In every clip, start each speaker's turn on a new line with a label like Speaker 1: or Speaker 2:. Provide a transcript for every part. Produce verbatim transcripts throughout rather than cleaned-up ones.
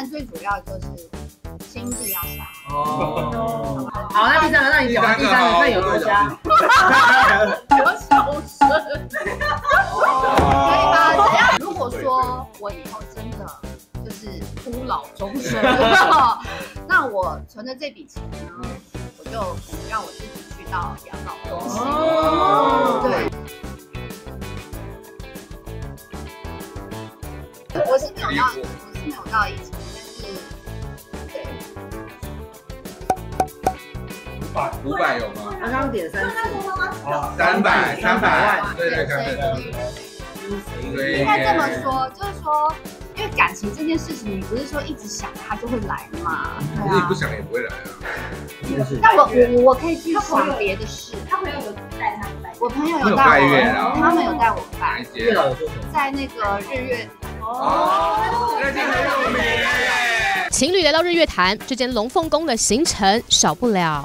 Speaker 1: 然最主要就是心地要强。
Speaker 2: 哦。好，那第三个，那你讲完第三个，看有多瞎。
Speaker 1: 有小声。可以吧？怎样？如果说我以后真的就是孤老终生，那我存的这笔钱呢，我就可能让我自己去到养老中心。哦，对。我是没有到，我是没有到疫情，但是对。
Speaker 3: 五百五百有吗？
Speaker 2: 他刚刚点三次。
Speaker 3: 哦，三百三百万，对对对对。
Speaker 1: 应该这么说，就是说，因为感情这件事情，你不是说一直想它就会来嘛？
Speaker 3: 可是你不想也不会来啊。
Speaker 1: 但我我我可以去想别的事。
Speaker 4: 他朋友有带他拜，
Speaker 1: 我朋友有带我，他们有带我拜。
Speaker 2: 月老有做什么？
Speaker 1: 在那个日月。
Speaker 3: 哦，那间很有名。
Speaker 5: 情侣来到日月潭，这间龙凤宫的行程少不了。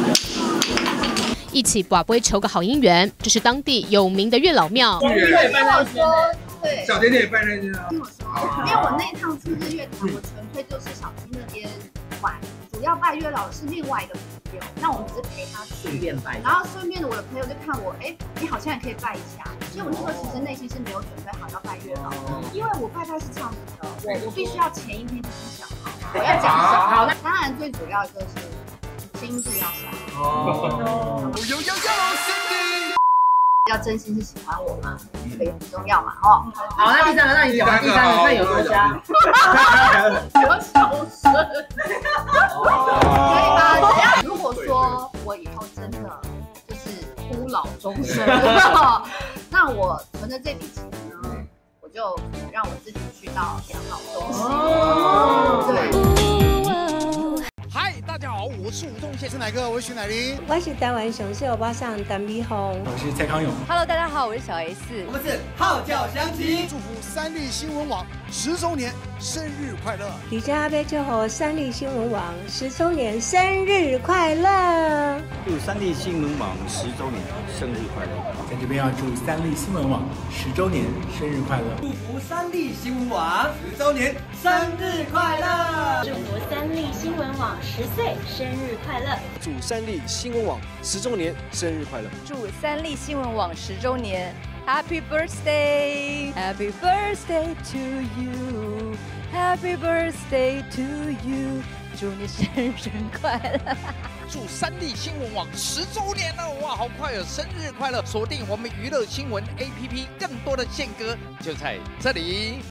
Speaker 5: 一起跋杯求个好姻缘，这是当地有名的月老庙。
Speaker 1: 听我说，对，
Speaker 3: 小甜甜也办那间啊。
Speaker 1: 听我说，因为我那一趟去日月潭，我纯粹就是小金那边玩，主要拜月老的是另外一个朋友，那我们只是陪他去，
Speaker 2: 顺便拜。
Speaker 1: 然后顺便的，我的朋友就看我，哎，你好像也可以拜一下。所以我那时候其实内心是没有准备好要拜月老，因为我拜拜是这样子的，我我必须要前一天就先想好我要讲什么。好，那当然最主要就是心地要强。哦。有有有要真心是喜欢我嘛，这个也很重要嘛，哦。
Speaker 2: 好，那第三个，那你讲完第三个，看有多瞎。
Speaker 1: 有小声。可以吧？怎样？如果说我以后真的就是孤老终生，那我存的这笔钱呢，我就可能让我自己去到养老中心。哦，对。
Speaker 6: 嗨，大家好，我是吴宗宪，是哪个？我是徐乃麟，
Speaker 7: 我是台湾雄狮欧巴桑陈美凤，
Speaker 8: 我是蔡康永。
Speaker 9: Hello， 大家好，我是小 S，
Speaker 6: 我们是号角响起，祝福三立新闻网十周年生日快乐！
Speaker 7: 李家杯祝贺三立新闻网十周年生日快乐！
Speaker 8: 祝三立新闻网十周年生日快乐！
Speaker 10: 在这边要祝三立新闻网十周年生日快乐！
Speaker 6: 祝福三立新闻网十周年生日快乐！
Speaker 4: 祝福三立新闻网十岁生日快乐！
Speaker 11: 祝三立新闻网十周年生日快乐！
Speaker 9: 祝三立新闻网十周年 Happy birthday Happy birthday to you Happy birthday to you 祝你生日快乐！
Speaker 6: 祝三立新闻网十周年了，哇，好快哦！生日快乐！锁定我们娱乐新闻 A P P， 更多的宪歌就在这里。